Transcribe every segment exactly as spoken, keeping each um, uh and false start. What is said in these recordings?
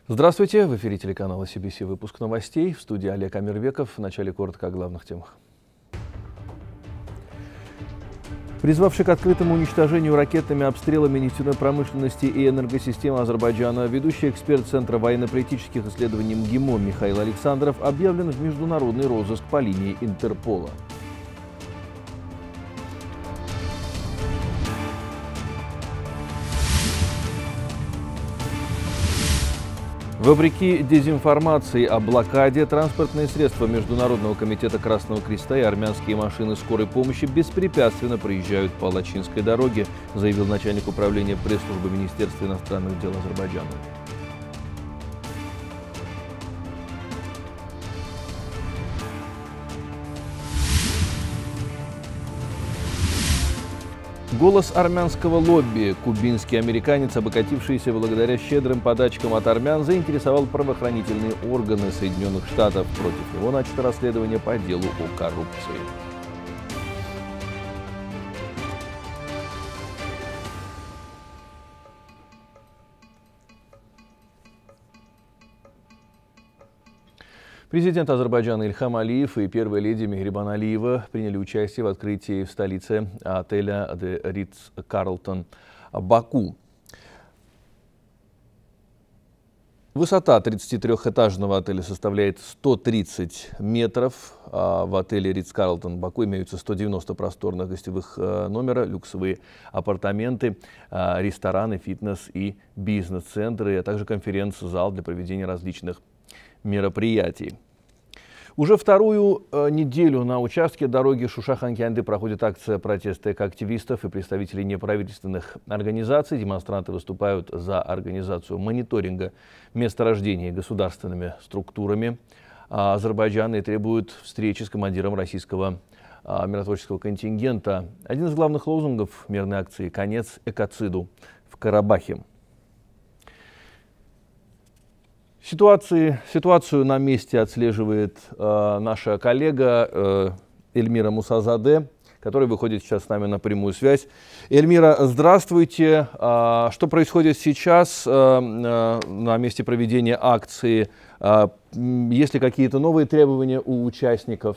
Здравствуйте! В эфире телеканала Си Би Си выпуск новостей. В студии Олег Амирбеков. В начале коротко о главных темах. Призвавший к открытому уничтожению ракетными обстрелами нефтяной промышленности и энергосистемы Азербайджана, ведущий эксперт Центра военно-политических исследований МГИМО Михаил Александров объявлен в международный розыск по линии Интерпола. Вопреки дезинформации о блокаде, транспортные средства Международного комитета Красного Креста и армянские машины скорой помощи беспрепятственно проезжают по Лачинской дороге, заявил начальник управления пресс-службы Министерства иностранных дел Азербайджана. Голос армянского лобби, кубинский американец, обогатившийся благодаря щедрым подачкам от армян, заинтересовал правоохранительные органы Соединенных Штатов. Против него начато расследование по делу о коррупции. Президент Азербайджана Ильхам Алиев и первая леди Мехрибан Алиева приняли участие в открытии в столице отеля The Ritz-Carlton Баку. Высота тридцатитрёхэтажного отеля составляет сто тридцать метров. В отеле Ritz-Carlton Баку имеются сто девяносто просторных гостевых номера, люксовые апартаменты, рестораны, фитнес и бизнес-центры, а также конференц-зал для проведения различных мероприятий. Уже вторую э, неделю на участке дороги Шуша-Ханкянды проходит акция протеста активистов и представителей неправительственных организаций. Демонстранты выступают за организацию мониторинга месторождений государственными структурами а Азербайджана и требуют встречи с командиром российского а, миротворческого контингента. Один из главных лозунгов мирной акции – «Конец экоциду в Карабахе». Ситуации, ситуацию на месте отслеживает э, наша коллега э, Эльмира Мусазаде, которая выходит сейчас с нами на прямую связь. Эльмира, здравствуйте. Э, что происходит сейчас э, э, на месте проведения акции? Э, есть ли какие-то новые требования у участников?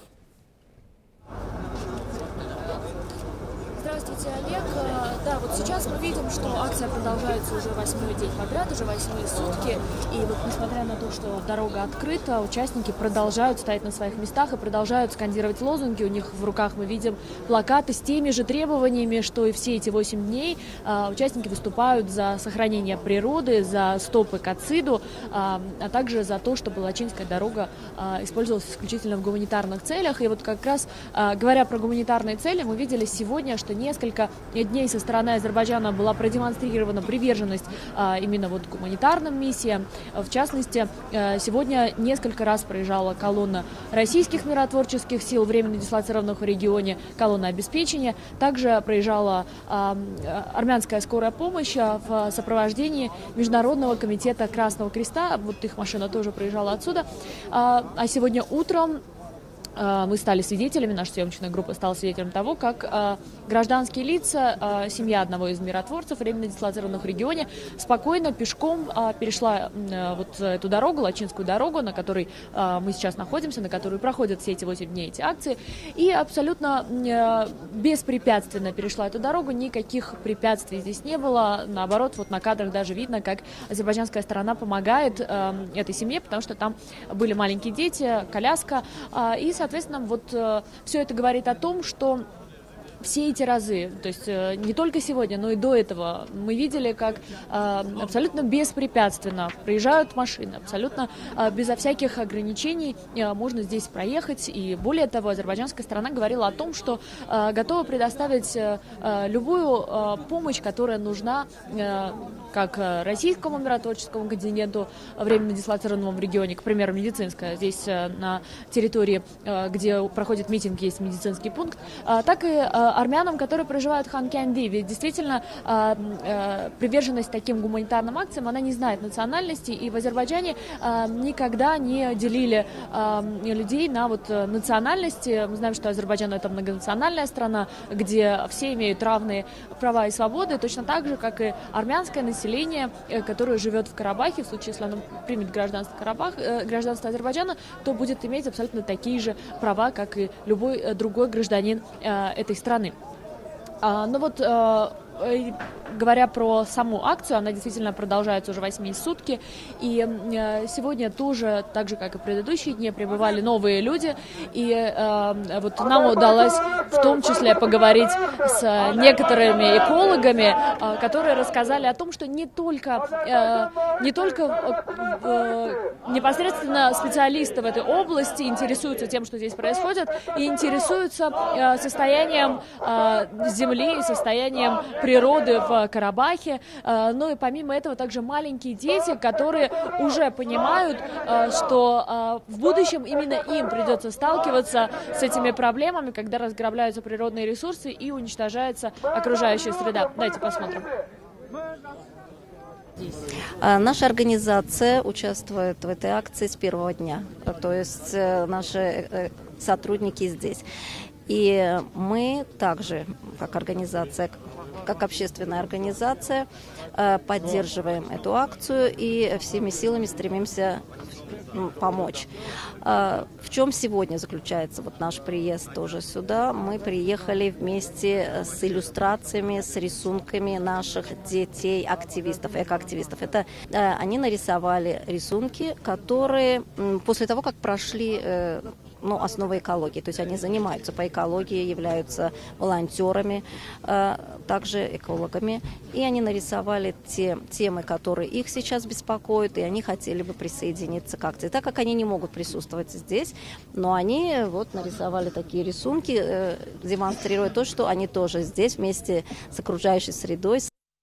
Здравствуйте, Олег. Да, вот сейчас мы видим, что акция продолжается уже восьмой день подряд, уже восьмые сутки. И вот несмотря на то, что дорога открыта, участники продолжают стоять на своих местах и продолжают скандировать лозунги. У них в руках мы видим плакаты с теми же требованиями, что и все эти восемь дней. А, участники выступают за сохранение природы, за стоп экоциду, а, а также за то, чтобы Лачинская дорога а, использовалась исключительно в гуманитарных целях. И вот как раз а, говоря про гуманитарные цели, мы видели сегодня, что несколько дней со стороны Азербайджана была продемонстрирована приверженность а, именно вот гуманитарным миссиям. В частности, сегодня несколько раз проезжала колонна российских миротворческих сил, временно дислоцированных в регионе, колонна обеспечения. Также проезжала а, армянская скорая помощь в сопровождении Международного комитета Красного Креста. Вот их машина тоже проезжала отсюда. А, а сегодня утром мы стали свидетелями, наша съемочная группа стала свидетелем того, как э, гражданские лица, э, семья одного из миротворцев, временно дислоцированных в регионе, спокойно пешком э, перешла э, вот эту дорогу, Лачинскую дорогу, на которой э, мы сейчас находимся, на которой проходят все эти восемь дней эти акции, и абсолютно э, беспрепятственно перешла эту дорогу, никаких препятствий здесь не было, наоборот, вот на кадрах даже видно, как азербайджанская сторона помогает э, этой семье, потому что там были маленькие дети, коляска, э, и, соответственно, вот э, все это говорит о том, что все эти разы, то есть э, не только сегодня, но и до этого, мы видели, как э, абсолютно беспрепятственно проезжают машины, абсолютно э, безо всяких ограничений э, можно здесь проехать. И более того, азербайджанская сторона говорила о том, что э, готова предоставить э, любую э, помощь, которая нужна э, как российскому миротворческому контингенту, временно дислоцированному в регионе, к примеру, медицинская. Здесь э, на территории, э, где проходит митинг, есть медицинский пункт, э, так и э, армянам, которые проживают в Ханкянди. Ведь действительно э, э, приверженность таким гуманитарным акциям, она не знает национальности, и в Азербайджане э, никогда не делили э, людей на вот национальности. Мы знаем, что Азербайджан — это многонациональная страна, где все имеют равные права и свободы, точно так же, как и армянское население населения, которое живет в Карабахе. В случае, если оно примет гражданство, Карабах, гражданство Азербайджана, то будет иметь абсолютно такие же права, как и любой другой гражданин этой страны. Ну вот, говоря про саму акцию, она действительно продолжается уже восьмые сутки, и сегодня тоже, так же как и в предыдущие дни, прибывали новые люди, и э, вот нам удалось в том числе поговорить с некоторыми экологами, э, которые рассказали о том, что не только, э, не только э, непосредственно специалисты в этой области интересуются тем, что здесь происходит, и интересуются э, состоянием э, земли, состоянием природы в Карабахе, но и помимо этого также маленькие дети, которые уже понимают, что в будущем именно им придется сталкиваться с этими проблемами, когда разграбляются природные ресурсы и уничтожается окружающая среда. Давайте посмотрим. Наша организация участвует в этой акции с первого дня, то есть наши сотрудники здесь. И мы также, как организация, как общественная организация, поддерживаем эту акцию и всеми силами стремимся помочь. В чем сегодня заключается вот наш приезд тоже сюда? Мы приехали вместе с иллюстрациями, с рисунками наших детей, активистов, экоактивистов. Это они нарисовали рисунки, которые после того, как прошли ну, основы экологии, то есть они занимаются по экологии, являются волонтерами, э, также экологами, и они нарисовали те темы, которые их сейчас беспокоят, и они хотели бы присоединиться к акции. Так как они не могут присутствовать здесь, но они вот нарисовали такие рисунки, э, демонстрируя то, что они тоже здесь вместе с окружающей средой.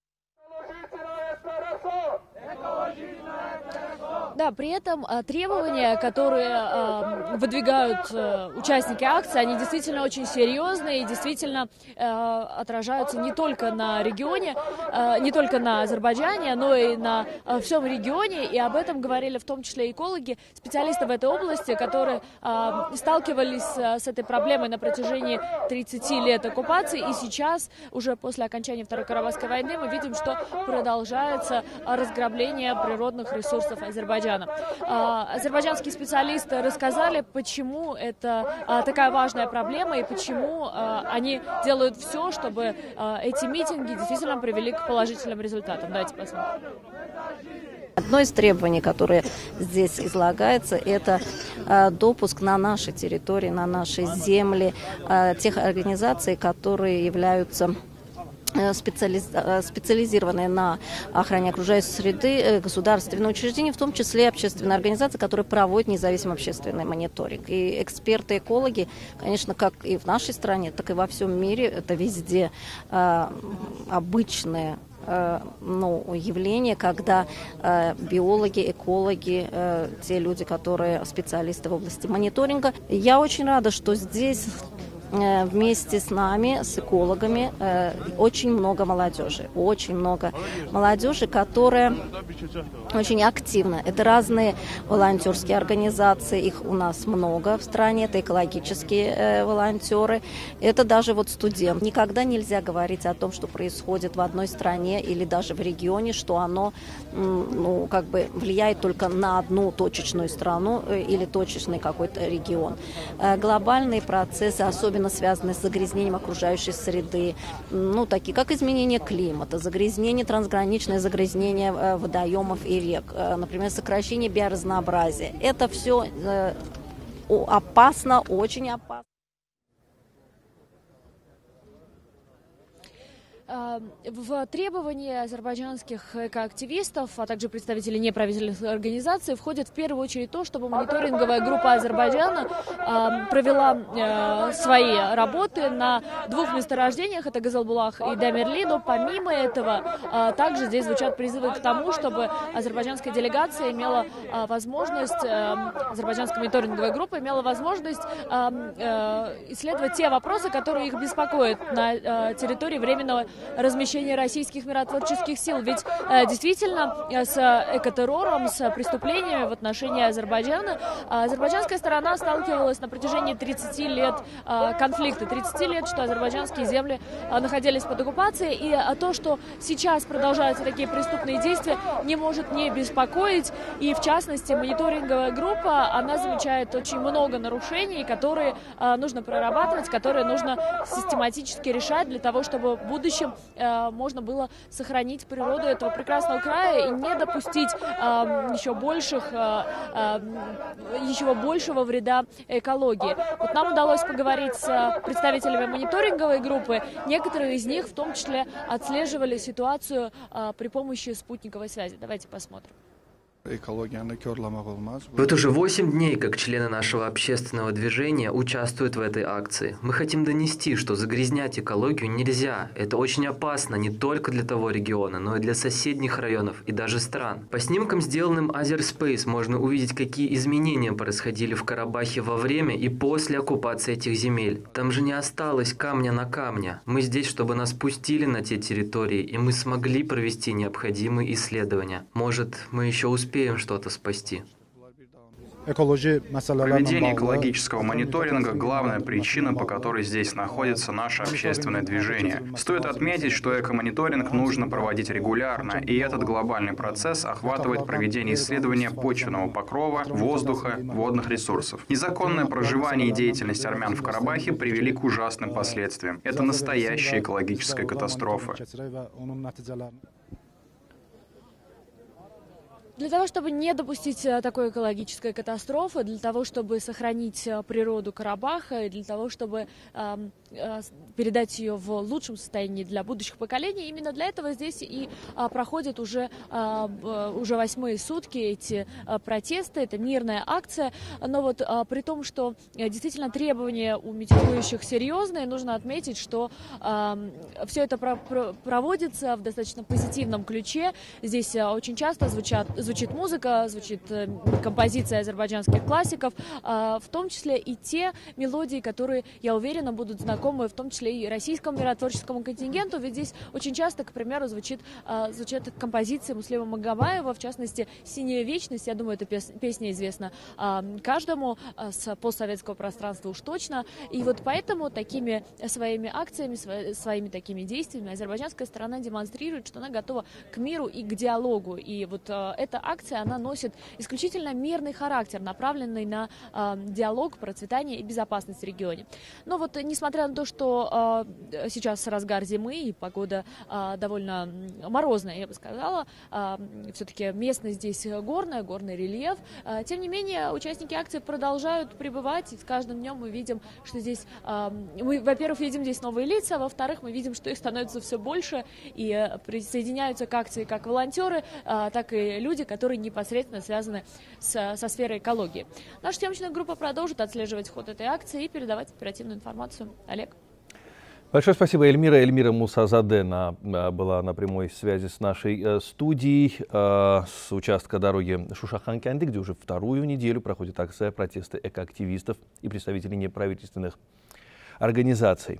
Да, при этом требования, которые выдвигают участники акции, они действительно очень серьезные и действительно отражаются не только на регионе, не только на Азербайджане, но и на всем регионе. И об этом говорили в том числе экологи, специалисты в этой области, которые сталкивались с этой проблемой на протяжении тридцати лет оккупации. И сейчас, уже после окончания Второй Карабахской войны, мы видим, что продолжается разграбление природных ресурсов Азербайджана. Азербайджанские специалисты рассказали, почему это такая важная проблема и почему они делают все, чтобы эти митинги действительно привели к положительным результатам. Давайте посмотрим. Одно из требований, которое здесь излагается, это допуск на нашей территории, на нашей земле тех организаций, которые являются специализированные на охране окружающей среды государственные учреждения, в том числе общественные организации, которые проводят независимый общественный мониторинг. И эксперты, экологи, конечно, как и в нашей стране, так и во всем мире, это везде э, обычные ну, явление, когда э, биологи, экологи, э, те люди, которые специалисты в области мониторинга. Я очень рада, что здесь вместе с нами, с экологами, очень много молодежи. Очень много молодежи, которая очень активна. Это разные волонтерские организации, их у нас много в стране, это экологические волонтеры, это даже вот студенты. Никогда нельзя говорить о том, что происходит в одной стране или даже в регионе, что оно ну, как бы влияет только на одну точечную страну или точечный какой-то регион. Глобальные процессы, особенно связанные с загрязнением окружающей среды, ну, такие как изменение климата, загрязнение, трансграничное загрязнение водоемов и рек, например, сокращение биоразнообразия. Это все опасно, очень опасно. В требования азербайджанских экоактивистов, а также представителей неправительственных организаций входит в первую очередь то, чтобы мониторинговая группа Азербайджана провела свои работы на двух месторождениях, это Газалбулах и Дамирли, но помимо этого также здесь звучат призывы к тому, чтобы азербайджанская делегация имела возможность, азербайджанская мониторинговая группа имела возможность исследовать те вопросы, которые их беспокоят на территории временного размещение российских миротворческих сил. Ведь действительно с экотеррором, с преступлениями в отношении Азербайджана азербайджанская сторона сталкивалась на протяжении тридцати лет конфликта. тридцати лет, что азербайджанские земли находились под оккупацией. И то, что сейчас продолжаются такие преступные действия, не может не беспокоить. И в частности, мониторинговая группа, она замечает очень много нарушений, которые нужно прорабатывать, которые нужно систематически решать для того, чтобы в будущем можно было сохранить природу этого прекрасного края и не допустить еще больших, еще большего вреда экологии. Вот нам удалось поговорить с представителями мониторинговой группы. Некоторые из них в том числе отслеживали ситуацию при помощи спутниковой связи. Давайте посмотрим. Вот уже восемь дней, как члены нашего общественного движения участвуют в этой акции. Мы хотим донести, что загрязнять экологию нельзя. Это очень опасно не только для того региона, но и для соседних районов и даже стран. По снимкам, сделанным Азерспейс, можно увидеть, какие изменения происходили в Карабахе во время и после оккупации этих земель. Там же не осталось камня на камне. Мы здесь, чтобы нас пустили на те территории, и мы смогли провести необходимые исследования. Может, мы еще успеем успеем что-то спасти. Проведение экологического мониторинга – главная причина, по которой здесь находится наше общественное движение. Стоит отметить, что экомониторинг нужно проводить регулярно, и этот глобальный процесс охватывает проведение исследования почвенного покрова, воздуха, водных ресурсов. Незаконное проживание и деятельность армян в Карабахе привели к ужасным последствиям. Это настоящая экологическая катастрофа. Для того, чтобы не допустить такой экологической катастрофы, для того, чтобы сохранить природу Карабаха и для того, чтобы э, э, передать ее в лучшем состоянии для будущих поколений, именно для этого здесь и э, проходят уже, э, уже восьмые сутки эти э, протесты, это мирная акция. Но вот э, при том, что э, действительно требования у митингующих серьезные, нужно отметить, что э, все это про про проводится в достаточно позитивном ключе. Здесь э, очень часто звучат Звучит музыка, звучит композиция азербайджанских классиков, в том числе и те мелодии, которые, я уверена, будут знакомы в том числе и российскому миротворческому контингенту, ведь здесь очень часто, к примеру, звучит, звучат композиции Муслима Магомаева, в частности, «Синяя вечность», я думаю, эта песня известна каждому с постсоветского пространства уж точно, и вот поэтому такими своими акциями, своими такими действиями азербайджанская сторона демонстрирует, что она готова к миру и к диалогу, и вот это акция, она носит исключительно мирный характер, направленный на э, диалог, процветание и безопасность в регионе. Но вот, несмотря на то, что э, сейчас разгар зимы и погода э, довольно морозная, я бы сказала, э, все-таки местность здесь горная, горный рельеф, э, тем не менее, участники акции продолжают пребывать, и с каждым днем мы видим, что здесь, э, мы, во-первых, видим здесь новые лица, во-вторых, мы видим, что их становится все больше, и э, присоединяются к акции как волонтеры, э, так и люди, которые непосредственно связаны с, со сферой экологии. Наша съемочная группа продолжит отслеживать ход этой акции и передавать оперативную информацию. Олег. Большое спасибо, Эльмира. Эльмира Мусазаде на, была на прямой связи с нашей э, студией э, с участка дороги Шуша-Ханкянди, где уже вторую неделю проходит акция протеста экоактивистов и представителей неправительственных организаций.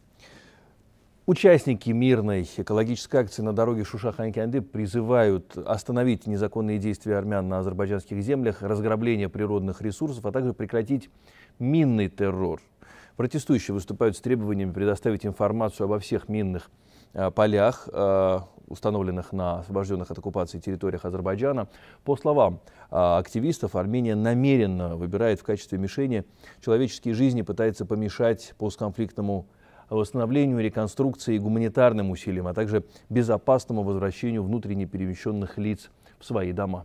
Участники мирной экологической акции на дороге Шуша-Ханкянди призывают остановить незаконные действия армян на азербайджанских землях, разграбление природных ресурсов, а также прекратить минный террор. Протестующие выступают с требованиями предоставить информацию обо всех минных э, полях, э, установленных на освобожденных от оккупации территориях Азербайджана. По словам э, активистов, Армения намеренно выбирает в качестве мишени человеческие жизни, пытается помешать постконфликтному восстановлению, реконструкции и гуманитарным усилиям, а также безопасному возвращению внутренне перемещенных лиц в свои дома.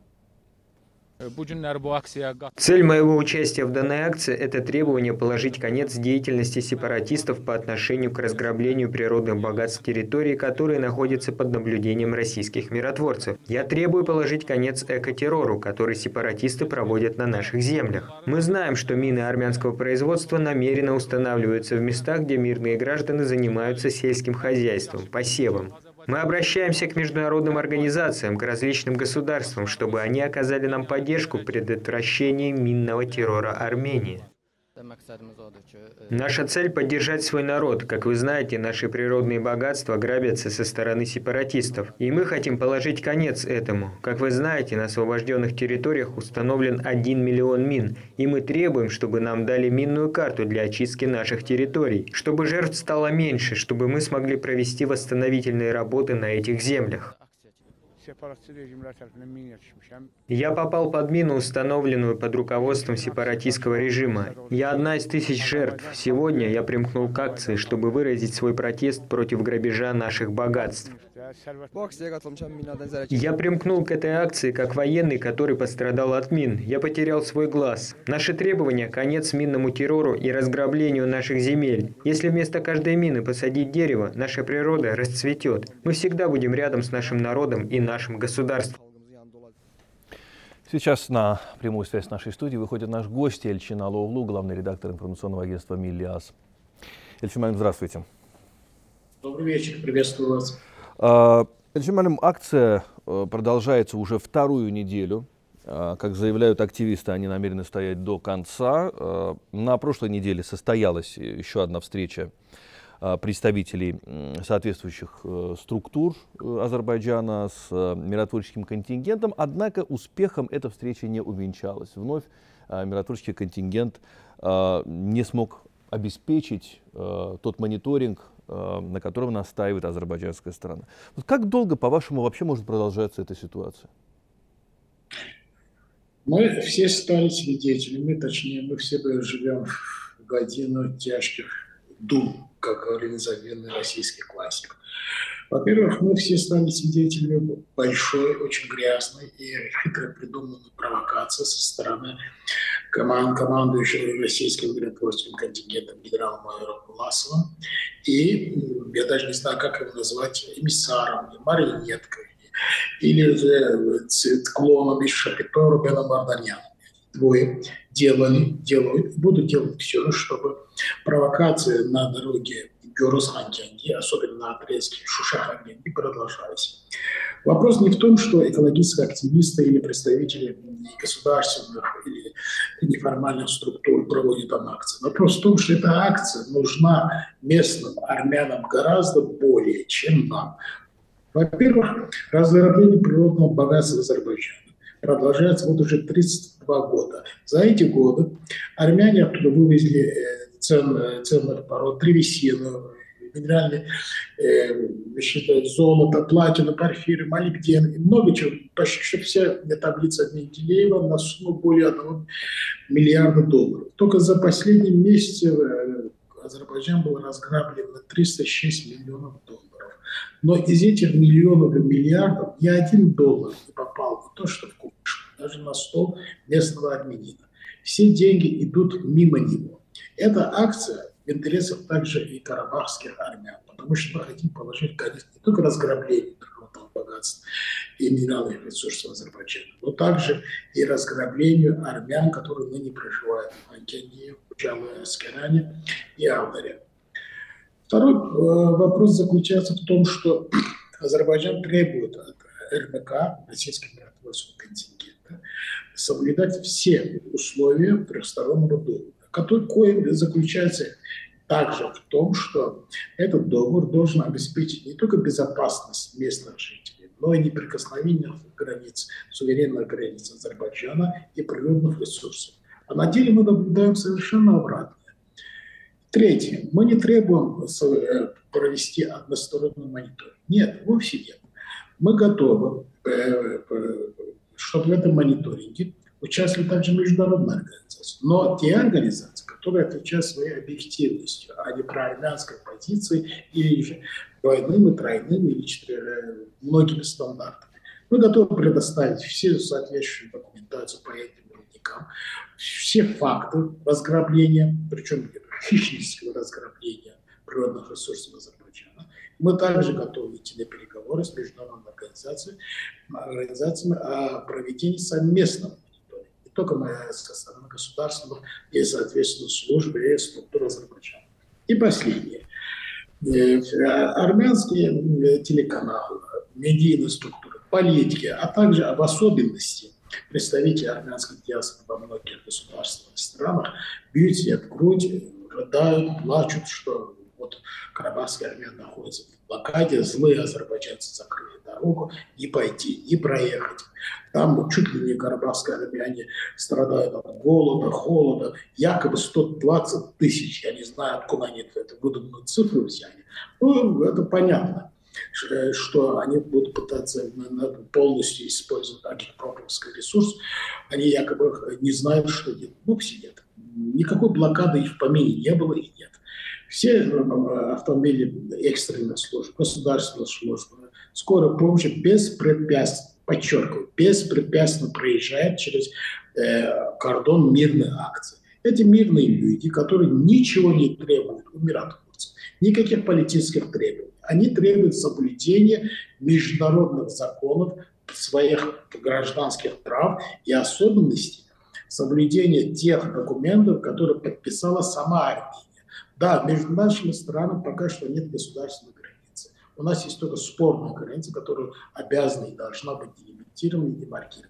Цель моего участия в данной акции – это требование положить конец деятельности сепаратистов по отношению к разграблению природных богатств территорий, которые находятся под наблюдением российских миротворцев. Я требую положить конец экотеррору, который сепаратисты проводят на наших землях. Мы знаем, что мины армянского производства намеренно устанавливаются в местах, где мирные граждане занимаются сельским хозяйством, посевом. Мы обращаемся к международным организациям, к различным государствам, чтобы они оказали нам поддержку в предотвращении минного террора Армении. Наша цель – поддержать свой народ. Как вы знаете, наши природные богатства грабятся со стороны сепаратистов. И мы хотим положить конец этому. Как вы знаете, на освобожденных территориях установлен один миллион мин. И мы требуем, чтобы нам дали минную карту для очистки наших территорий. Чтобы жертв стало меньше, чтобы мы смогли провести восстановительные работы на этих землях. Я попал под мину, установленную под руководством сепаратистского режима. Я одна из тысяч жертв. Сегодня я примкнул к акции, чтобы выразить свой протест против грабежа наших богатств. Я примкнул к этой акции как военный, который пострадал от мин. Я потерял свой глаз. Наши требования – конец минному террору и разграблению наших земель. Если вместо каждой мины посадить дерево, наша природа расцветет. Мы всегда будем рядом с нашим народом и нашим государством. Сейчас на прямую связь с нашей студией выходит наш гость Эльчин Алоглу, главный редактор информационного агентства Милли-Ас. Эльчин Малим, здравствуйте. Добрый вечер, приветствую вас. Эльчин Малим, акция продолжается уже вторую неделю. Как заявляют активисты, они намерены стоять до конца. На прошлой неделе состоялась еще одна встреча представителей соответствующих структур Азербайджана с миротворческим контингентом. Однако успехом эта встреча не увенчалась. Вновь миротворческий контингент не смог обеспечить тот мониторинг, на котором настаивает азербайджанская сторона. Вот как долго, по-вашему, вообще может продолжаться эта ситуация? Мы все стали свидетелями, точнее, мы все живем в годину тяжких дум, как говорил незабвенный российский классик. Во-первых, мы все стали свидетелями большой, очень грязной и хитро придуманной провокации со стороны команд, командующего российским миротворческим контингентом генерал-майора Власова. И я даже не знаю, как его назвать, эмиссаром, марионеткой, или же клоном из Шапито Рубена Варданяна. Двое делали, делают, будут делать все, чтобы провокации на дороге Гёрус-Ханкянди, особенно на отрезке Шуша-Ханкянди, продолжались. Вопрос не в том, что экологические активисты или представители государственных или неформальных структур проводят там акции. Вопрос в том, что эта акция нужна местным армянам гораздо более, чем нам. Во-первых, разграбление природного богатства Азербайджана продолжается вот уже тридцать два года. За эти годы армяне оттуда вывезли ценных, ценных пород, древесину, минеральные э, считают, золото, платину, порфиры, молибден и много чего. Почти что вся таблица Менделеева на сумму более одного миллиарда долларов. Только за последний месяц э, Азербайджан был разграблен на триста шесть миллионов долларов. Но из этих миллионов и миллиардов ни один доллар не попал в то, что в кубышку, даже на стол местного армянина. Все деньги идут мимо него. Эта акция в интересах также и карабахских армян, потому что мы хотим положить конец не только разграблению природного богатства и минеральных ресурсов Азербайджана, но также и разграблению армян, которые ныне проживают в Ханкянди, в Чалы-Аскаране и Алдаре. Второй э, вопрос заключается в том, что Азербайджан требует от РБК, российского миротворческого контингента, соблюдать все условия трехстороннего договора, который заключается также в том, что этот договор должен обеспечить не только безопасность местных жителей, но и неприкосновенность границ, суверенных границ Азербайджана и природных ресурсов. А на деле мы наблюдаем совершенно обратное. Третье. Мы не требуем провести односторонний мониторинг. Нет, вовсе нет. Мы готовы, чтобы в этом мониторинге участвовали также международные организации. Но те организации, которые отвечают своей объективностью, а не проармянской позиции или же двойными, тройными или многими стандартами. Мы готовы предоставить все соответствующие документацию по этим рудникам, все факты разграбления, причем хищнического разграбления природных ресурсов Азербайджана. Мы также готовы идти на переговоры с международными организациями, организациями о проведении совместного мониторинга. Не только мы со стороны государственных и, соответственно, служб и структур Азербайджана. И последнее. Армянские телеканалы, медийные структуры, политики, а также об особенности Представители армянской диаспоры во многих государственных странах бьют себя в грудь, рыдают, плачут, что вот карабахские армяне находятся в блокаде, злые азербайджанцы закрыли дорогу, не пойти, не проехать. Там чуть ли не карабахские армяне страдают от голода, холода. Якобы сто двадцать тысяч, я не знаю, откуда они эту выдуманную цифру взяли. Ну, это понятно, что они будут пытаться полностью использовать агитпроповский ресурс. Они якобы не знают, что делать. Ну, сидят. Никакой блокады их в помине не было и нет. Все автомобили экстренных служб, государственных служб, скорая помощь беспрепятственно, подчеркиваю, беспрепятственно проезжает через э, кордон мирной акции. Эти мирные люди, которые ничего не требуют у миротворцев, никаких политических требований. Они требуют соблюдения международных законов, своих гражданских прав и особенностей, соблюдения тех документов, которые подписала сама Армения. Да, между нашими странами пока что нет государственной границы. У нас есть только спорная граница, которая обязана и должна быть делимитирована и демаркирована.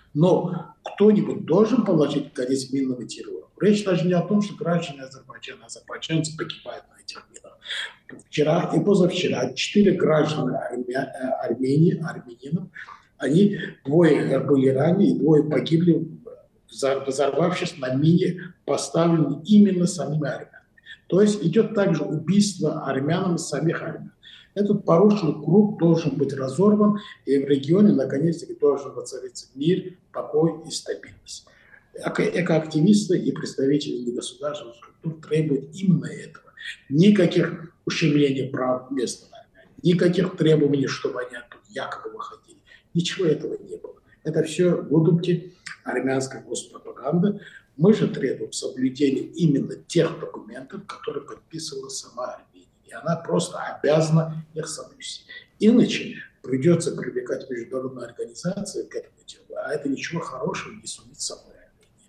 Но кто-нибудь должен положить конец минному террору. Речь даже не о том, что граждане Азербайджана, азербайджанцы погибают на этих минах. Вчера и позавчера четыре граждана Армя... Армении, армянинов, они, двое были ранены и двое погибли, взорвавшись на мине, поставленной именно самими армянами. То есть идет также убийство армянам самих армян. Этот порочный круг должен быть разорван, и в регионе наконец-таки должен воцариться мир, покой и стабильность. Экоактивисты и представители негосударственных структур требуют именно этого. Никаких ущемлений прав местных армян, никаких требований, чтобы они оттуда якобы выходили. Ничего этого не было. Это все выдумки армянской госпропаганды. Мы же требуем соблюдения именно тех документов, которые подписывала сама Армения. И она просто обязана их соблюсти. Иначе придется привлекать международные организации к этому делу, а это ничего хорошего не сулит самой Армении.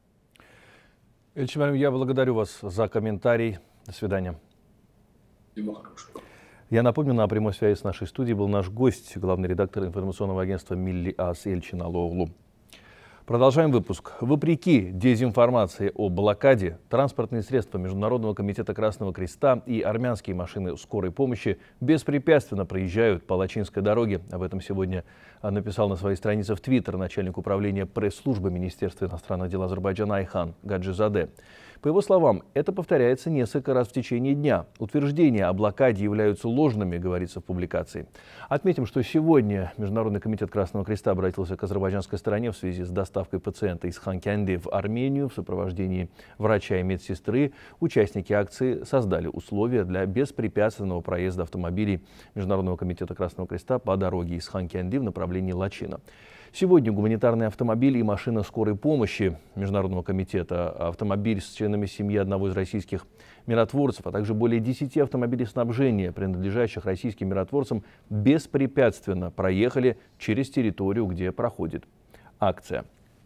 Эльчимарим, я благодарю вас за комментарий. До свидания. Всего хорошего. Я напомню, на прямой связи с нашей студией был наш гость, главный редактор информационного агентства «Милли Ас» Эльчин Алоглу. Продолжаем выпуск. Вопреки дезинформации о блокаде, транспортные средства Международного комитета Красного Креста и армянские машины скорой помощи беспрепятственно проезжают по Лачинской дороге. Об этом сегодня написал на своей странице в Твиттер начальник управления пресс-службы Министерства иностранных дел Азербайджана Айхан Гаджизаде. По его словам, это повторяется несколько раз в течение дня. Утверждения о блокаде являются ложными, говорится в публикации. Отметим, что сегодня Международный комитет Красного Креста обратился к азербайджанской стороне в связи с доставкой пациента из Ханкянди в Армению в сопровождении врача и медсестры. Участники акции создали условия для беспрепятственного проезда автомобилей Международного комитета Красного Креста по дороге из Ханкянди в направлении Лачина. Сегодня гуманитарный автомобиль и машина скорой помощи Международного комитета, автомобиль с членами семьи одного из российских миротворцев, а также более десяти автомобилей снабжения, принадлежащих российским миротворцам, беспрепятственно проехали через территорию, где проходит акция.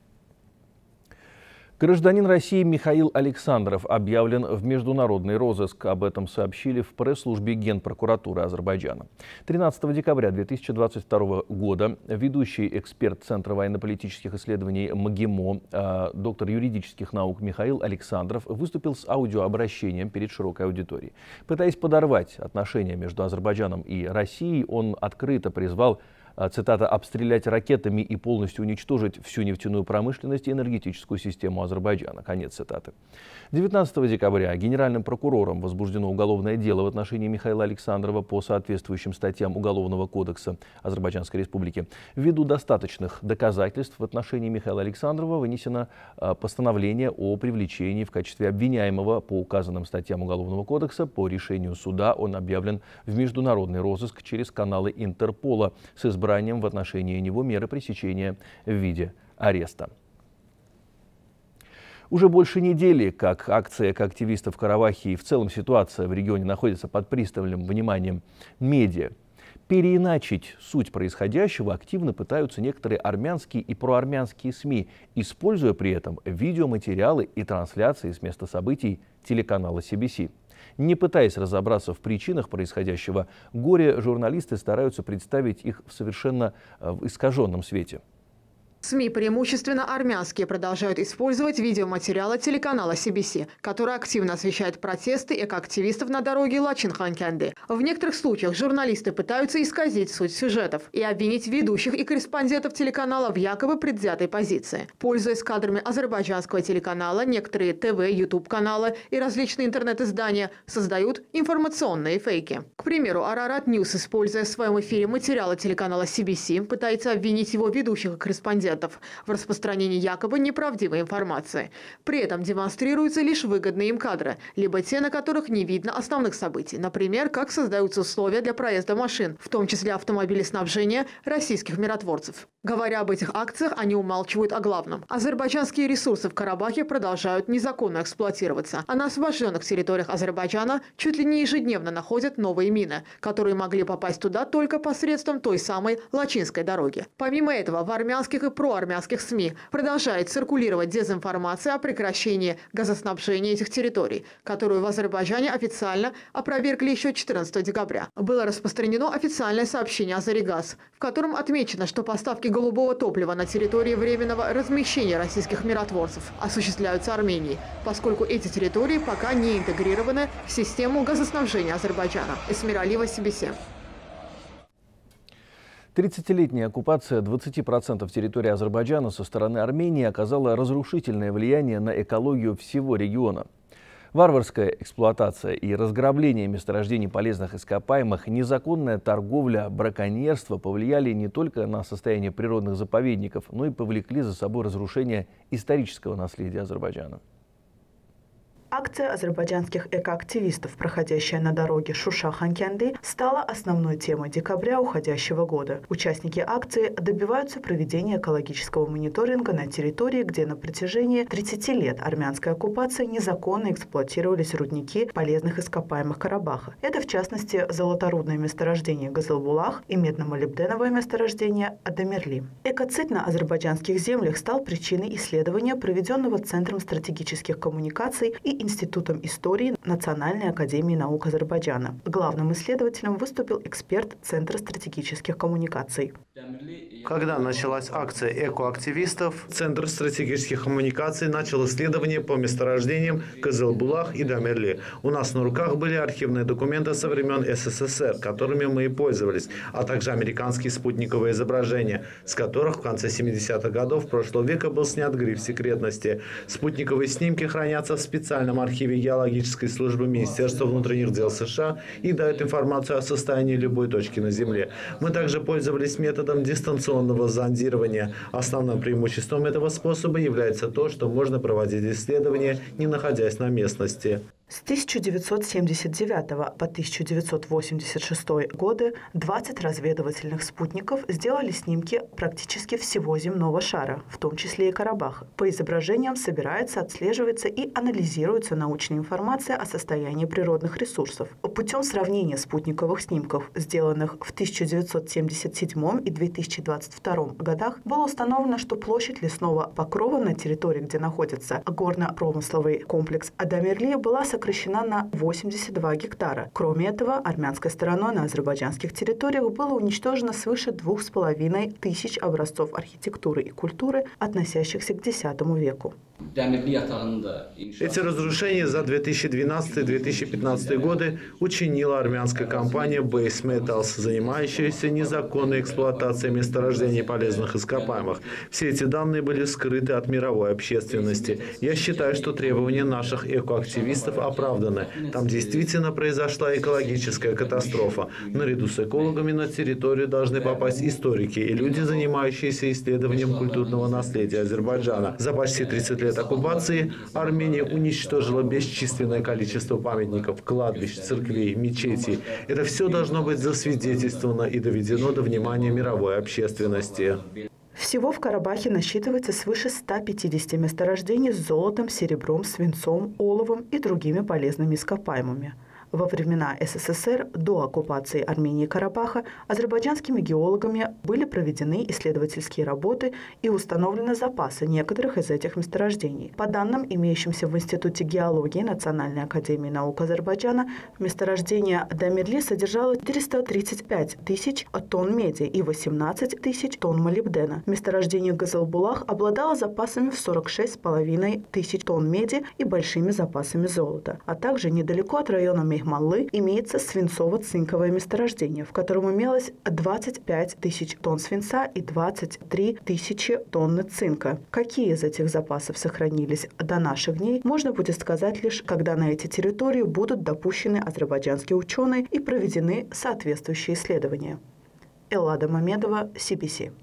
Гражданин России Михаил Александров объявлен в международный розыск. Об этом сообщили в пресс-службе Генпрокуратуры Азербайджана. тринадцатого декабря две тысячи двадцать второго года ведущий эксперт Центра военно-политических исследований МГИМО, доктор юридических наук Михаил Александров выступил с аудиообращением перед широкой аудиторией. Пытаясь подорвать отношения между Азербайджаном и Россией, он открыто призвал, цитата, «обстрелять ракетами и полностью уничтожить всю нефтяную промышленность и энергетическую систему Азербайджана». Конец цитаты. девятнадцатого декабря генеральным прокурором возбуждено уголовное дело в отношении Михаила Александрова по соответствующим статьям Уголовного кодекса Азербайджанской Республики. Ввиду достаточных доказательств в отношении Михаила Александрова вынесено постановление о привлечении в качестве обвиняемого по указанным статьям Уголовного кодекса. По решению суда он объявлен в международный розыск через каналы Интерпола с избранием избранием в отношении него меры пресечения в виде ареста. Уже больше недели, как акция экоактивистов в Карабахе и в целом ситуация в регионе находится под пристальным вниманием медиа. Переиначить суть происходящего активно пытаются некоторые армянские и проармянские СМИ, используя при этом видеоматериалы и трансляции с места событий телеканала Си Би Си. Не пытаясь разобраться в причинах происходящего, горе-журналисты стараются представить их в совершенно искаженном свете. СМИ, преимущественно армянские, продолжают использовать видеоматериалы телеканала си би си, который активно освещает протесты экоактивистов на дороге Лачин-Ханкянды. В некоторых случаях журналисты пытаются исказить суть сюжетов и обвинить ведущих и корреспондентов телеканала в якобы предвзятой позиции. Пользуясь кадрами азербайджанского телеканала, некоторые ТВ, YouTube-каналы и различные интернет-издания создают информационные фейки. К примеру, Арарат Ньюс, используя в своем эфире материалы телеканала си би си, пытается обвинить его ведущих и корреспондентов в распространении якобы неправдивой информации. При этом демонстрируются лишь выгодные им кадры, либо те, на которых не видно основных событий. Например, как создаются условия для проезда машин, в том числе автомобилеснабжения российских миротворцев. Говоря об этих акциях, они умалчивают о главном. Азербайджанские ресурсы в Карабахе продолжают незаконно эксплуатироваться, а на освобожденных территориях Азербайджана чуть ли не ежедневно находят новые мины, которые могли попасть туда только посредством той самой Лачинской дороги. Помимо этого, в армянских и проармянских СМИ продолжает циркулировать дезинформация о прекращении газоснабжения этих территорий, которую в Азербайджане официально опровергли еще четырнадцатого декабря. Было распространено официальное сообщение «Азеригаз», в котором отмечено, что поставки голубого топлива на территории временного размещения российских миротворцев осуществляются Арменией, поскольку эти территории пока не интегрированы в систему газоснабжения Азербайджана. Эсмиралиева, си би си. тридцатилетняя оккупация двадцати процентов территории Азербайджана со стороны Армении оказала разрушительное влияние на экологию всего региона. Варварская эксплуатация и разграбление месторождений полезных ископаемых, незаконная торговля, браконьерство повлияли не только на состояние природных заповедников, но и повлекли за собой разрушение исторического наследия Азербайджана. Акция азербайджанских экоактивистов, проходящая на дороге Шуша-Ханкянды, стала основной темой декабря уходящего года. Участники акции добиваются проведения экологического мониторинга на территории, где на протяжении тридцати лет армянской оккупации незаконно эксплуатировались рудники полезных ископаемых Карабаха. Это, в частности, золоторудное месторождение Газылбулах и медно-молибденовое месторождение Адамерли. Экоцид на азербайджанских землях стал причиной исследования, проведенного Центром стратегических коммуникаций и Институтом истории Национальной академии наук Азербайджана. Главным исследователем выступил эксперт Центра стратегических коммуникаций. Когда началась акция экоактивистов, Центр стратегических коммуникаций начал исследование по месторождениям Кызылбулах и Дамерли. У нас на руках были архивные документы со времен эс эс эс эр, которыми мы и пользовались, а также американские спутниковые изображения, с которых в конце семидесятых годов прошлого века был снят гриф секретности. Спутниковые снимки хранятся в специальном архиве геологической службы Министерства внутренних дел США и дают информацию о состоянии любой точки на Земле. Мы также пользовались методом дистанционного зондирования. Основным преимуществом этого способа является то, что можно проводить исследования, не находясь на местности. С тысяча девятьсот семьдесят девятого по тысяча девятьсот восемьдесят шестой годы двадцать разведывательных спутников сделали снимки практически всего земного шара, в том числе и Карабаха. По изображениям собирается, отслеживается и анализируется научная информация о состоянии природных ресурсов. Путем сравнения спутниковых снимков, сделанных в тысяча девятьсот семьдесят седьмом и две тысячи двадцать втором годах, было установлено, что площадь лесного покрова на территории, где находится горно-промысловый комплекс Адамерли, была сокращена сокращена на восемьдесят два гектара. Кроме этого, армянской стороной на азербайджанских территориях было уничтожено свыше двух с половиной тысяч образцов архитектуры и культуры, относящихся к десятому веку. Эти разрушения за две тысячи двенадцатый — две тысячи пятнадцатый годы учинила армянская компания Base Metals, занимающаяся незаконной эксплуатацией месторождений полезных ископаемых. Все эти данные были скрыты от мировой общественности. Я считаю, что требования наших экоактивистов оправданы. Там действительно произошла экологическая катастрофа. Наряду с экологами на территорию должны попасть историки и люди, занимающиеся исследованием культурного наследия Азербайджана. За почти тридцать лет оккупации Армения уничтожила бесчисленное количество памятников, кладбищ, церквей, мечетей. Это все должно быть засвидетельствовано и доведено до внимания мировой общественности. Всего в Карабахе насчитывается свыше ста пятидесяти месторождений с золотом, серебром, свинцом, оловом и другими полезными ископаемыми. Во времена СССР, до оккупации Армении и Карабаха, азербайджанскими геологами были проведены исследовательские работы и установлены запасы некоторых из этих месторождений. По данным, имеющимся в Институте геологии Национальной академии наук Азербайджана, месторождение Дамирли содержало четыреста тридцать пять тысяч тонн меди и восемнадцать тысяч тонн молибдена. Месторождение Газелбулах обладало запасами в сорок шесть с половиной тысяч тонн меди и большими запасами золота, а также недалеко от района Мехманлы имеется свинцово-цинковое месторождение, в котором имелось двадцать пять тысяч тонн свинца и двадцать три тысячи тонн цинка. Какие из этих запасов сохранились до наших дней, можно будет сказать лишь, когда на эти территории будут допущены азербайджанские ученые и проведены соответствующие исследования. Эллада Мамедова, си би си.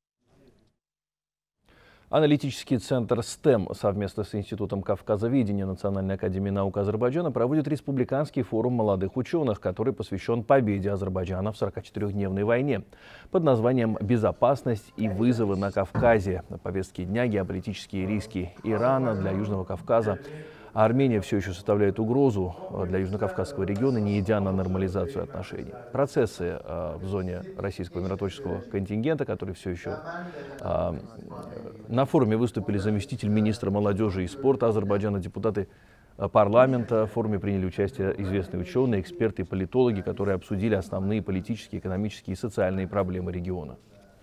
Аналитический центр стэм совместно с Институтом Кавказоведения Национальной академии наук Азербайджана проводит республиканский форум молодых ученых, который посвящен победе Азербайджана в сорокачетырёхдневной войне под названием «Безопасность и вызовы на Кавказе». На повестке дня геополитические риски Ирана для Южного Кавказа. А Армения все еще составляет угрозу для Южно-Кавказского региона, не идя на нормализацию отношений. Процессы э, в зоне российского миротворческого контингента, который все еще э, на форуме выступили заместитель министра молодежи и спорта Азербайджана, депутаты парламента. В форуме приняли участие известные ученые, эксперты и политологи, которые обсудили основные политические, экономические и социальные проблемы региона.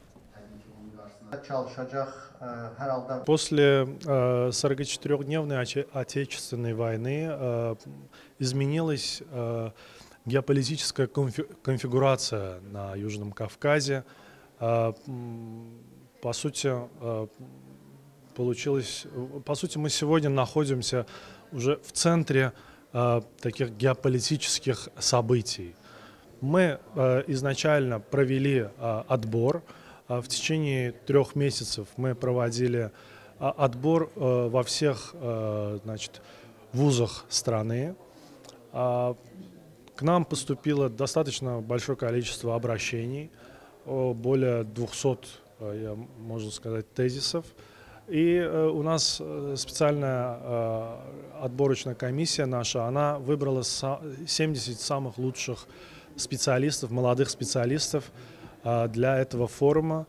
После э, сорокачетырёхдневной Отечественной войны э, изменилась э, геополитическая конфи конфигурация на Южном Кавказе. Э, по сути, э, получилось, по сути, мы сегодня находимся уже в центре э, таких геополитических событий. Мы э, изначально провели э, отбор. В течение трех месяцев мы проводили отбор во всех, значит, вузах страны. К нам поступило достаточно большое количество обращений, более двухсот, можно сказать, тезисов. И у нас специальная отборочная комиссия наша, она выбрала семьдесят самых лучших специалистов, молодых специалистов для этого форума.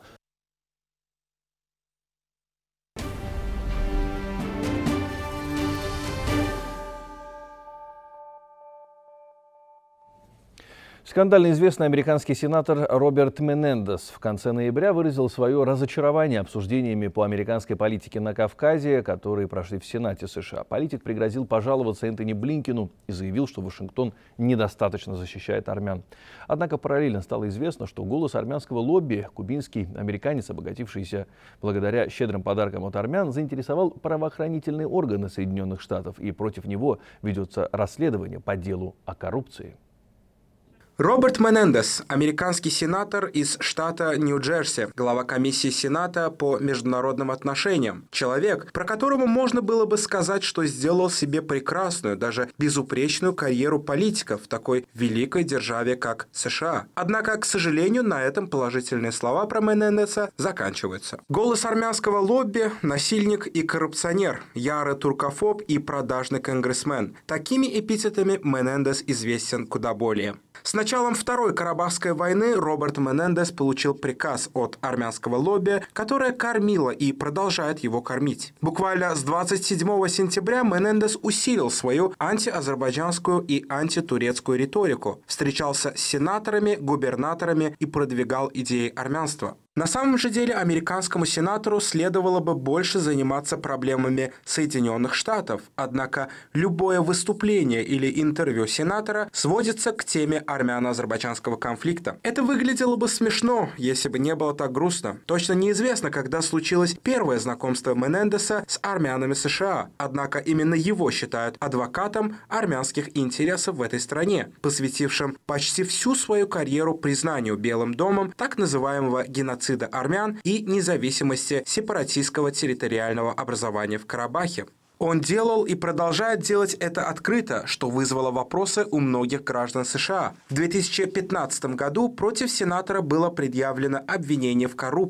Скандально известный американский сенатор Роберт Менендес в конце ноября выразил свое разочарование обсуждениями по американской политике на Кавказе, которые прошли в Сенате США. Политик пригрозил пожаловаться Энтони Блинкену и заявил, что Вашингтон недостаточно защищает армян. Однако параллельно стало известно, что голос армянского лобби, кубинский американец, обогатившийся благодаря щедрым подаркам от армян, заинтересовал правоохранительные органы Соединенных Штатов, и против него ведется расследование по делу о коррупции. Роберт Менендес – американский сенатор из штата Нью-Джерси, глава комиссии Сената по международным отношениям. Человек, про которого можно было бы сказать, что сделал себе прекрасную, даже безупречную карьеру политика в такой великой державе, как США. Однако, к сожалению, на этом положительные слова про Менендеса заканчиваются. Голос армянского лобби – насильник и коррупционер, ярый туркофоб и продажный конгрессмен. Такими эпитетами Менендес известен куда более. С началом Второй Карабахской войны Роберт Менендес получил приказ от армянского лобби, которое кормило и продолжает его кормить. Буквально с двадцать седьмого сентября Менендес усилил свою антиазербайджанскую и антитурецкую риторику, встречался с сенаторами, губернаторами и продвигал идеи армянства. На самом же деле американскому сенатору следовало бы больше заниматься проблемами Соединенных Штатов, однако любое выступление или интервью сенатора сводится к теме армяно-азербайджанского конфликта. Это выглядело бы смешно, если бы не было так грустно. Точно неизвестно, когда случилось первое знакомство Менендеса с армянами США, однако именно его считают адвокатом армянских интересов в этой стране, посвятившим почти всю свою карьеру признанию Белым домом так называемого геноцида армян и независимости сепаратистского территориального образования в Карабахе. Он делал и продолжает делать это открыто, что вызвало вопросы у многих граждан США. В две тысячи пятнадцатом году против сенатора было предъявлено обвинение в коррупции.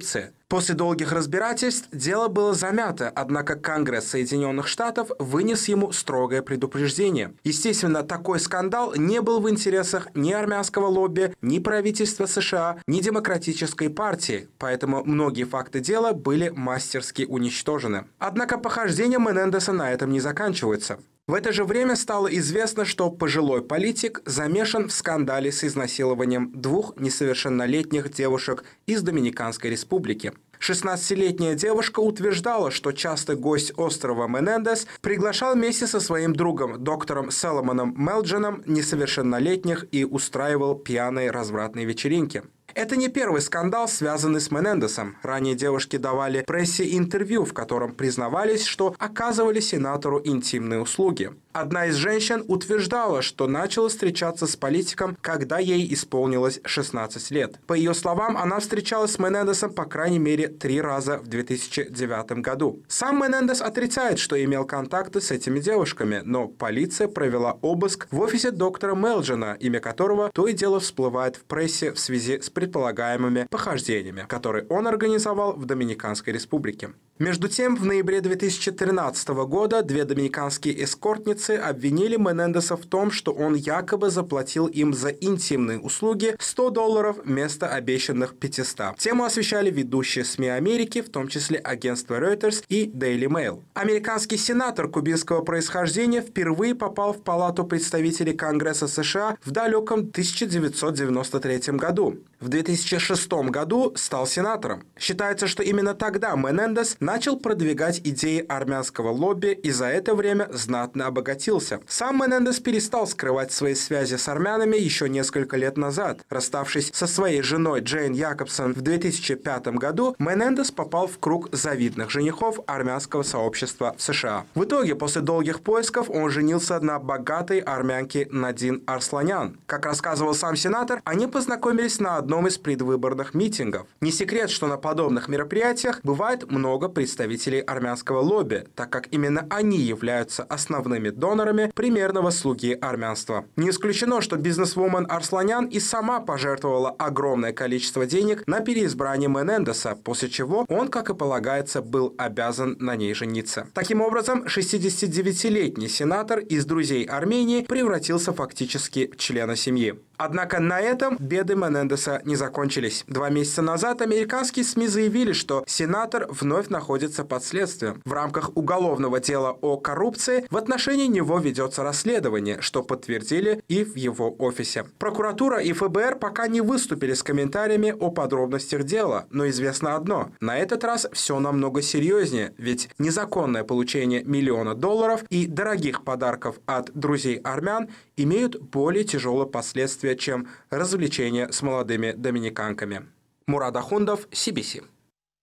После долгих разбирательств дело было замято, однако Конгресс Соединенных Штатов вынес ему строгое предупреждение. Естественно, такой скандал не был в интересах ни армянского лобби, ни правительства США, ни демократической партии, поэтому многие факты дела были мастерски уничтожены. Однако похождения Менендеса на этом не заканчиваются. В это же время стало известно, что пожилой политик замешан в скандале с изнасилованием двух несовершеннолетних девушек из Доминиканской республики. шестнадцатилетняя девушка утверждала, что частый гость острова Менендес приглашал вместе со своим другом, доктором Соломоном Мелдженом, несовершеннолетних и устраивал пьяные развратные вечеринки. Это не первый скандал, связанный с Менендесом. Ранее девушки давали прессе интервью, в котором признавались, что оказывали сенатору интимные услуги. Одна из женщин утверждала, что начала встречаться с политиком, когда ей исполнилось шестнадцать лет. По ее словам, она встречалась с Менендесом по крайней мере три раза в две тысячи девятом году. Сам Менендес отрицает, что имел контакты с этими девушками, но полиция провела обыск в офисе доктора Мелджена, имя которого то и дело всплывает в прессе в связи с предполагаемыми похождениями, которые он организовал в Доминиканской республике. Между тем, в ноябре две тысячи тринадцатого года две доминиканские эскортницы обвинили Менендеса в том, что он якобы заплатил им за интимные услуги сто долларов вместо обещанных пятисот. Тему освещали ведущие СМИ Америки, в том числе агентство Reuters и Daily Mail. Американский сенатор кубинского происхождения впервые попал в Палату представителей Конгресса США в далеком тысяча девятьсот девяносто третьем году. В две тысячи шестом году стал сенатором. Считается, что именно тогда Менендес начал продвигать идеи армянского лобби и за это время знатно обогатился. Сам Менендес перестал скрывать свои связи с армянами еще несколько лет назад. Расставшись со своей женой Джейн Якобсон в две тысячи пятом году, Менендес попал в круг завидных женихов армянского сообщества в США. В итоге, после долгих поисков, он женился на богатой армянке Надин Арсланян. Как рассказывал сам сенатор, они познакомились на одном из предвыборных митингов. Не секрет, что на подобных мероприятиях бывает много представителей армянского лобби, так как именно они являются основными донорами примерного слуги армянства. Не исключено, что бизнесвумен Арсланян и сама пожертвовала огромное количество денег на переизбрание Менендеса, после чего он, как и полагается, был обязан на ней жениться. Таким образом, шестидесятидевятилетний сенатор из друзей Армении превратился фактически в члена семьи. Однако на этом беды Менендеса не закончились. Два месяца назад американские СМИ заявили, что сенатор вновь находится под следствием. В рамках уголовного дела о коррупции в отношении него ведется расследование, что подтвердили и в его офисе. Прокуратура и ФБР пока не выступили с комментариями о подробностях дела, но известно одно – на этот раз все намного серьезнее, ведь незаконное получение миллиона долларов и дорогих подарков от друзей армян имеют более тяжелые последствия, чем развлечения с молодыми доминиканками. Мурад Ахундов, си би си.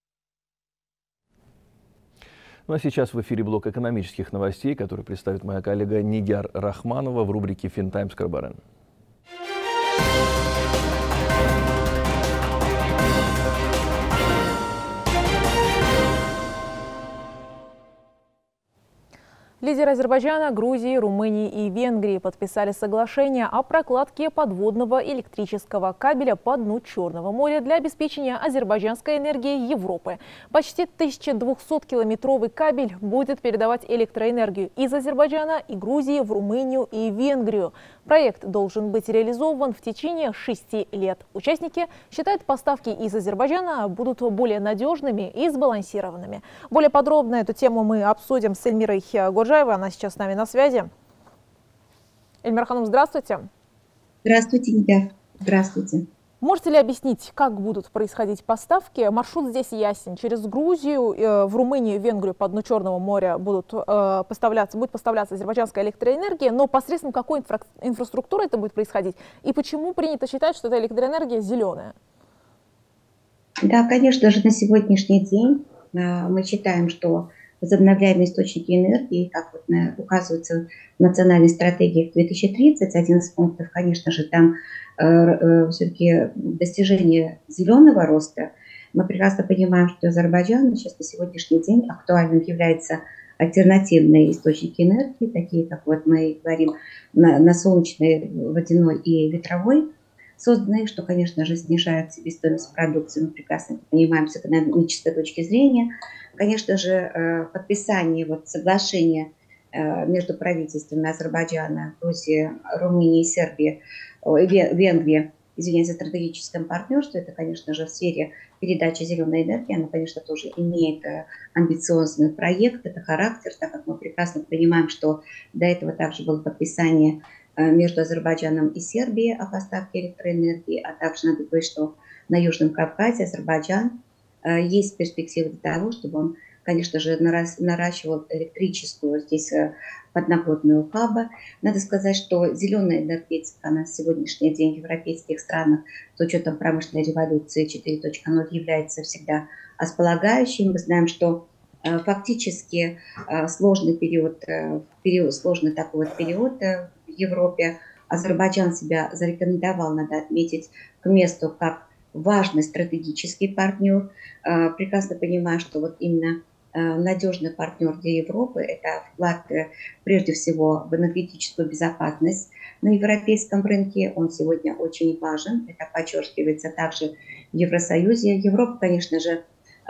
Ну а сейчас в эфире блок экономических новостей, который представит моя коллега Нигяр Рахманова в рубрике «Финтаймс Карбарен». Лидеры Азербайджана, Грузии, Румынии и Венгрии подписали соглашение о прокладке подводного электрического кабеля по дну Черного моря для обеспечения азербайджанской энергией Европы. Почти тысяча двухсоткилометровый кабель будет передавать электроэнергию из Азербайджана и Грузии в Румынию и Венгрию. Проект должен быть реализован в течение шести лет. Участники считают, поставки из Азербайджана будут более надежными и сбалансированными. Более подробно эту тему мы обсудим с Эльмирой Горжаевой. Она сейчас с нами на связи. Эльмира Ханум, здравствуйте. Здравствуйте, Нигяр. Здравствуйте. Можете ли объяснить, как будут происходить поставки? Маршрут здесь ясен. Через Грузию, э, в Румынию и Венгрию по дну Черного моря будут, э, поставляться, будет поставляться азербайджанская электроэнергия, но посредством какой инфра инфраструктуры это будет происходить? И почему принято считать, что эта электроэнергия зеленая? Да, конечно же, на сегодняшний день э, мы считаем, что возобновляемые источники энергии, как вот на, указывается в национальной стратегии две тысячи тридцать, один из пунктов, конечно же, там э, э, все-таки достижение зеленого роста. Мы прекрасно понимаем, что Азербайджан сейчас на сегодняшний день актуальным является альтернативные источники энергии, такие как вот мы говорим на, на солнечной, водяной и ветровой созданы, что, конечно же, снижает себестоимость продукции, мы прекрасно понимаем с экономической точки зрения. Конечно же, подписание вот соглашения между правительствами Азербайджана, Грузии, Румынии, Сербии, Венгрии, извиняюсь, о стратегическом партнерстве, это, конечно же, в сфере передачи зеленой энергии, она, конечно, тоже имеет амбициозный проект, это характер, так как мы прекрасно понимаем, что до этого также было подписание между Азербайджаном и Сербией о поставке электроэнергии, а также надо говорить, что на Южном Кавказе Азербайджан есть перспективы для того, чтобы он, конечно же, наращивал электрическую здесь подноготную хаба. Надо сказать, что зеленая энергетика на сегодняшний день в европейских странах с учетом промышленной революции четыре точка ноль является всегда располагающей. Мы знаем, что фактически сложный период, период сложный такой вот период в Европе. Азербайджан себя зарекомендовал, надо отметить, к месту как важный стратегический партнер. Прекрасно понимаю, что вот именно надежный партнер для Европы – это вклад прежде всего в энергетическую безопасность на европейском рынке. Он сегодня очень важен. Это подчеркивается также в Евросоюзе. Европа, конечно же,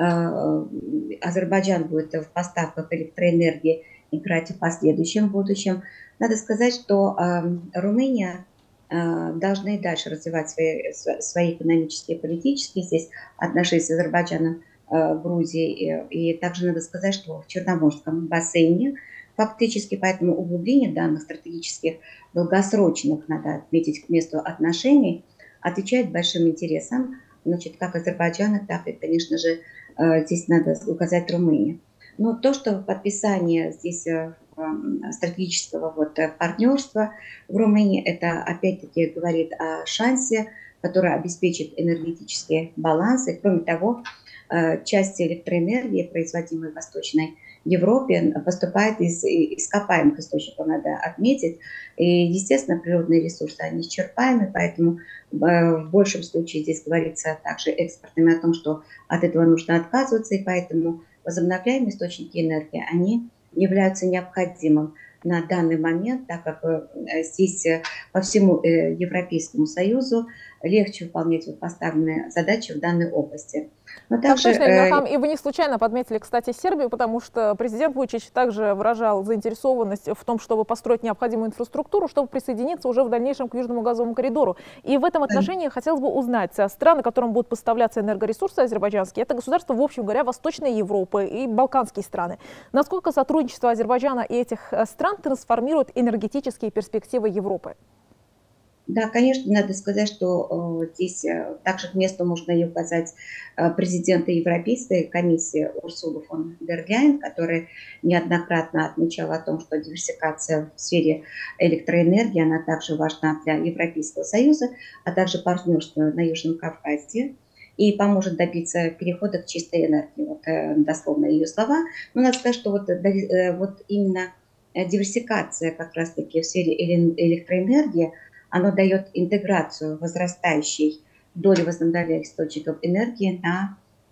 Азербайджан будет в поставках электроэнергии играть в последующем будущем. Надо сказать, что Румыния должна и дальше развивать свои, свои экономические и политические здесь отношения с Азербайджаном, Грузией. И также надо сказать, что в Черноморском бассейне фактически поэтому углубление данных стратегических долгосрочных, надо отметить, к месту отношений, отвечает большим интересам, значит, как Азербайджана, так и, конечно же, здесь надо указать Румынии. Но то, что подписание здесь стратегического вот партнерства в Румынии, это опять-таки говорит о шансе, который обеспечит энергетический баланс. И кроме того, часть электроэнергии, производимой в Восточной Европе, поступает из ископаемых источников, надо отметить. И, естественно, природные ресурсы, они исчерпаемы, поэтому в большем случае здесь говорится также экспертами о том, что от этого нужно отказываться, и поэтому возобновляемые источники энергии, они являются необходимым на данный момент, так как здесь по всему Европейскому Союзу легче выполнять вот поставленные задачи в данной области. Но также, точно, Эльмирхан, и вы не случайно подметили, кстати, Сербию, потому что президент Вучич также выражал заинтересованность в том, чтобы построить необходимую инфраструктуру, чтобы присоединиться уже в дальнейшем к Южному газовому коридору. И в этом отношении хотелось бы узнать, страны, которым будут поставляться энергоресурсы азербайджанские, это государства, в общем говоря, Восточной Европы и балканские страны. Насколько сотрудничество Азербайджана и этих стран трансформирует энергетические перспективы Европы? Да, конечно, надо сказать, что э, здесь э, также к месту можно и указать э, президента Европейской комиссии Урсулу фон дер Ляйен, которая неоднократно отмечала о том, что диверсификация в сфере электроэнергии, она также важна для Европейского Союза, а также партнерство на Южном Кавказе и поможет добиться перехода к чистой энергии. Вот э, дословно ее слова. Но надо сказать, что вот, э, вот именно диверсификация как раз-таки в сфере электроэнергии, оно дает интеграцию возрастающей доли возобновляемых источников энергии на,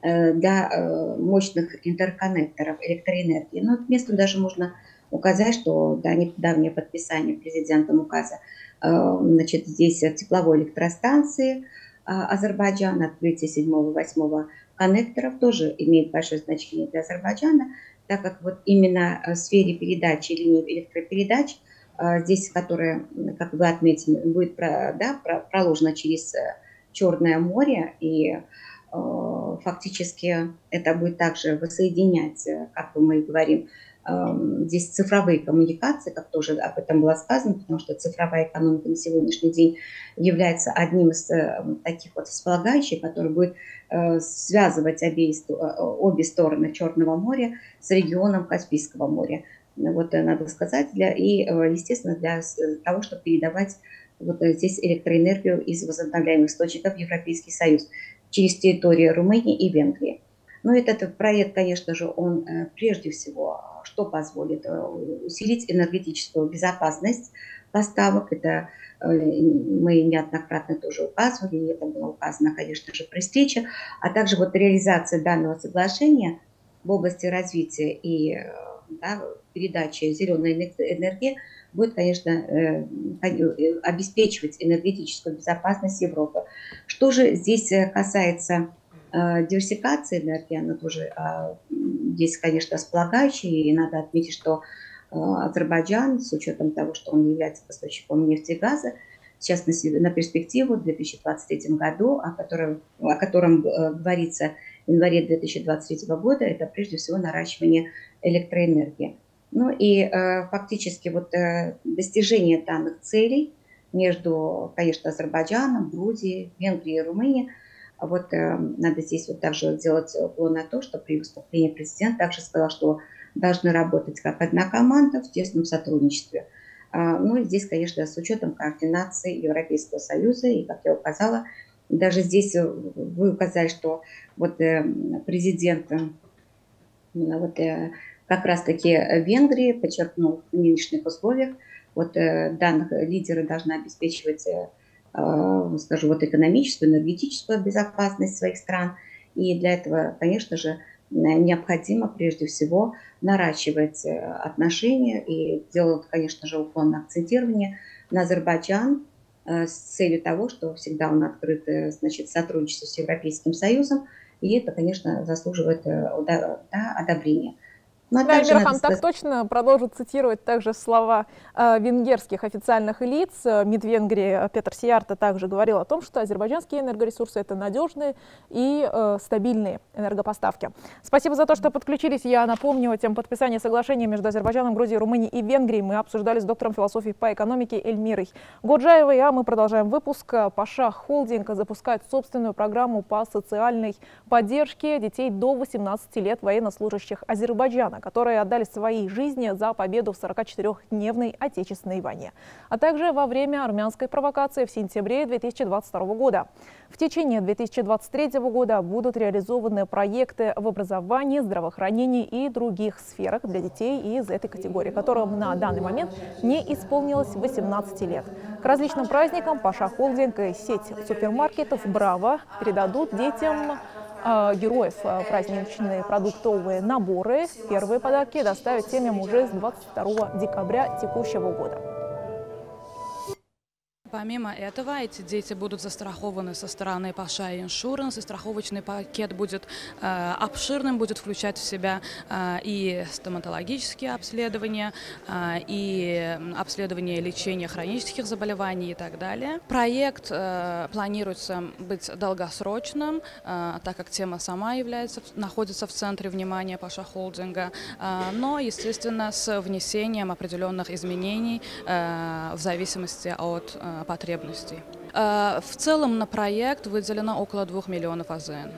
для мощных интерконнекторов электроэнергии. Но к месту даже можно указать, что да, недавнее подписание президентом указа, значит, здесь тепловой электростанции Азербайджана, открытие седьмого и восьмого коннекторов тоже имеет большое значение для Азербайджана, так как вот именно в сфере передачи линий электропередач, здесь, которая, как вы отметили, будет да, проложена через Черное море, и э, фактически это будет также воссоединять, как мы говорим, э, здесь цифровые коммуникации, как тоже об этом было сказано, потому что цифровая экономика на сегодняшний день является одним из э, таких вот всполагающих, который будет э, связывать обе, обе стороны Черного моря с регионом Каспийского моря. Вот надо сказать, для, и, естественно, для того, чтобы передавать вот здесь электроэнергию из возобновляемых источников в Европейский Союз через территорию Румынии и Венгрии. Но этот проект, конечно же, он прежде всего что позволит? Усилить энергетическую безопасность поставок. Это мы неоднократно тоже указывали, и это было указано, конечно же, при встрече, а также вот реализация данного соглашения в области развития и да, передачи зеленой энергии будет, конечно, обеспечивать энергетическую безопасность Европы. Что же здесь касается диверсификации энергии, она тоже здесь, конечно, располагающая, и надо отметить, что Азербайджан, с учетом того, что он является поставщиком нефти и газа, сейчас на, на перспективу в две тысячи двадцать третьем году, о котором, о котором говорится в январе две тысячи двадцать третьего года, это прежде всего наращивание электроэнергии. Ну и э, фактически вот э, достижение данных целей между, конечно, Азербайджаном, Грузией, Венгрией и Румынией, вот э, надо здесь вот также делать упор на то, что при выступлении президент также сказал, что должны работать как одна команда в тесном сотрудничестве. А, ну и здесь, конечно, с учетом координации Европейского Союза, и, как я указала, даже здесь вы указали, что вот э, президент вот, э, как раз-таки Венгрии подчеркнул в нынешних условиях, вот э, данных лидеры должны обеспечивать, э, э, скажу, вот экономическую, энергетическую безопасность своих стран. И для этого, конечно же, необходимо прежде всего наращивать отношения и делать, конечно же, упор на акцентирование на Азербайджан э, с целью того, что всегда он открыт, значит, сотрудничеству с Европейским Союзом, и это, конечно, заслуживает э, да, одобрения. Ну, а да, Эмирхан так точно продолжит цитировать также слова э, венгерских официальных лиц. МИД Венгрии Петр Сиярто также говорил о том, что азербайджанские энергоресурсы — это надежные и э, стабильные энергопоставки. Спасибо за то, что подключились. Я напомню, тем подписания соглашения между Азербайджаном, Грузией, Румынией и Венгрией мы обсуждали с доктором философии по экономике Эльмирой Годжаевой. А мы продолжаем выпуск. Паша Холдинг запускает собственную программу по социальной поддержке детей до восемнадцати лет военнослужащих Азербайджана, которые отдали свои жизни за победу в сорокачетырёхдневной Отечественной войне, а также во время армянской провокации в сентябре две тысячи двадцать второго года. В течение две тысячи двадцать третьего года будут реализованы проекты в образовании, здравоохранении и других сферах для детей из этой категории, которым на данный момент не исполнилось восемнадцати лет. К различным праздникам Паша Холдинг и сеть супермаркетов «Браво» передадут детям героев праздничные продуктовые наборы. Первые подарки доставят семьям уже с двадцать второго декабря текущего года. Помимо этого, эти дети будут застрахованы со стороны Паша Иншуранс, и страховочный пакет будет э, обширным, будет включать в себя э, и стоматологические обследования, э, и обследование лечения хронических заболеваний и так далее. Проект э, планируется быть долгосрочным, э, так как тема сама является, находится в центре внимания Паша Холдинга, э, но, естественно, с внесением определенных изменений э, в зависимости от э, потребностей. В целом на проект выделено около двух миллионов АЗН.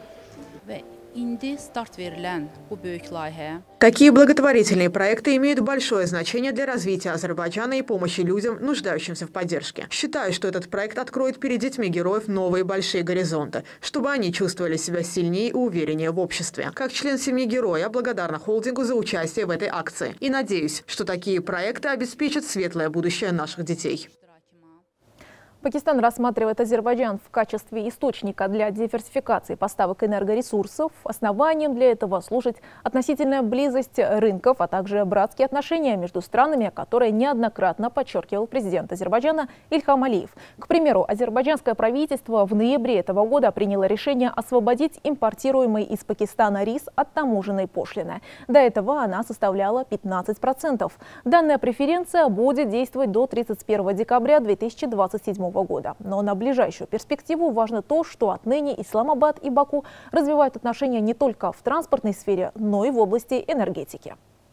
Такие благотворительные проекты имеют большое значение для развития Азербайджана и помощи людям, нуждающимся в поддержке. Считаю, что этот проект откроет перед детьми героев новые большие горизонты, чтобы они чувствовали себя сильнее и увереннее в обществе. Как член семьи героя, я благодарна холдингу за участие в этой акции и надеюсь, что такие проекты обеспечат светлое будущее наших детей. Пакистан рассматривает Азербайджан в качестве источника для диверсификации поставок энергоресурсов. Основанием для этого служит относительная близость рынков, а также братские отношения между странами, которые неоднократно подчеркивал президент Азербайджана Ильхам Алиев. К примеру, азербайджанское правительство в ноябре этого года приняло решение освободить импортируемый из Пакистана рис от таможенной пошлины. До этого она составляла пятнадцать процентов. Данная преференция будет действовать до тридцать первого декабря две тысячи двадцать седьмого года. Но на ближайшую перспективу важно то, что отныне Исламабад и Баку развивают отношения не только в транспортной сфере, но и в области энергетики.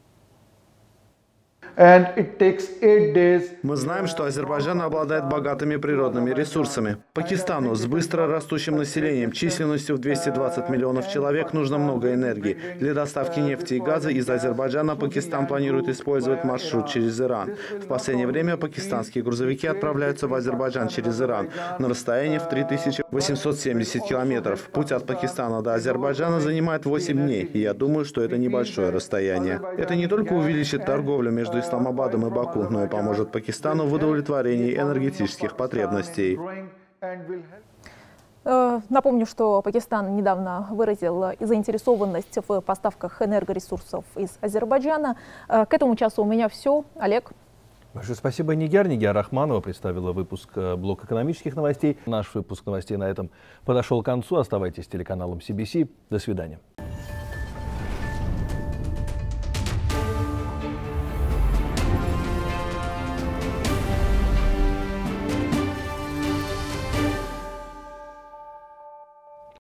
Мы знаем, что Азербайджан обладает богатыми природными ресурсами. Пакистану с быстро растущим населением, численностью в двести двадцать миллионов человек, нужно много энергии. Для доставки нефти и газа из Азербайджана Пакистан планирует использовать маршрут через Иран. В последнее время пакистанские грузовики отправляются в Азербайджан через Иран на расстоянии в три тысячи восемьсот семьдесят километров. Путь от Пакистана до Азербайджана занимает восемь дней, и я думаю, что это небольшое расстояние. Это не только увеличит торговлю между Исламабадом и Баку, но и поможет Пакистану в удовлетворении энергетических потребностей. Напомню, что Пакистан недавно выразил заинтересованность в поставках энергоресурсов из Азербайджана. К этому часу у меня все. Олег. Большое спасибо, Нигяр. Нигяр Рахманова представила выпуск блока экономических новостей. Наш выпуск новостей на этом подошел к концу. Оставайтесь с телеканалом си би си. До свидания.